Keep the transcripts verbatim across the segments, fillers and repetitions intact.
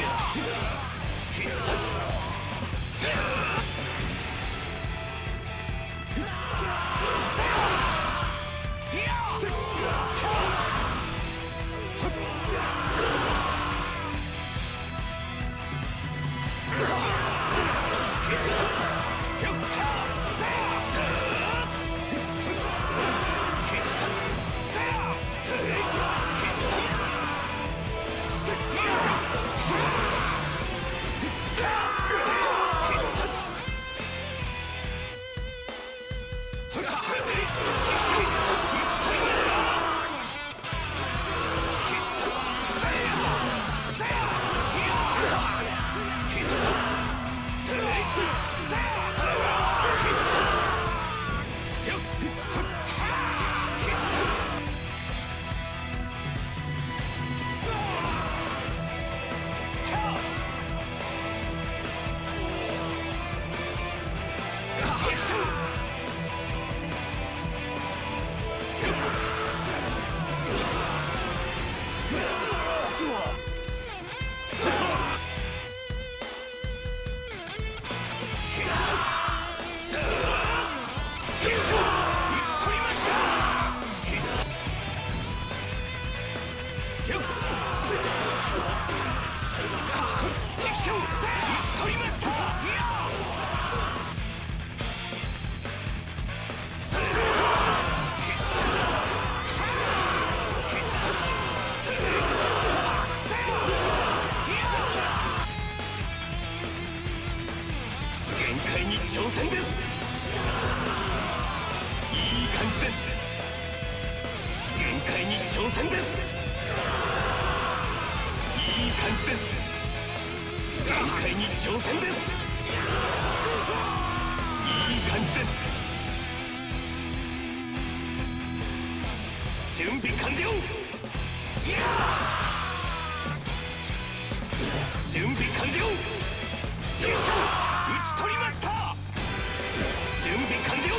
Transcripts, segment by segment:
挑戦です。いい感じです。限界に挑戦です。いい感じです。限界に挑戦です。いい感じです。準備完了。準備完了。打ち取りました。準備完了。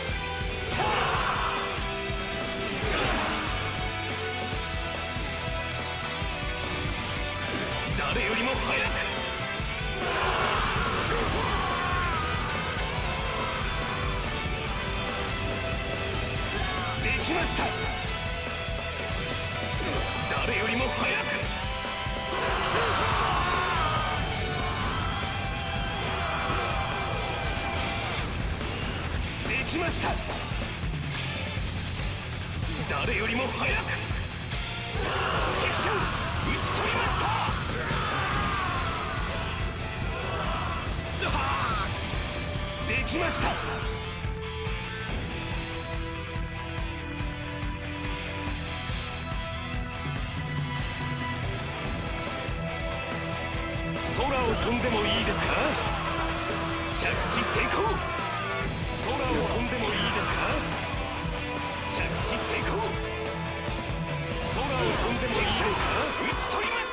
誰よりも早く。できました。誰よりも早く。できました。誰よりも早く。敵将討ち取りました。できました。空を飛んでもいいですか。着地成功。空を飛んでもいいですか。着地成功。空を飛んでもいいですか。打ち取りました。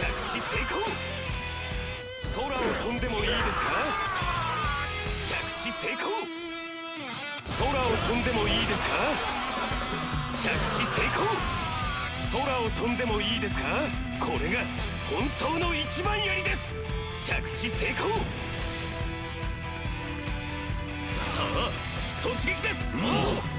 着地成功。空を飛んでもいいですか。着地成功。空を飛んでもいいですか。着地成功。空を飛んでもいいですか。これが本当の一番槍です。着地成功。さあ突撃です。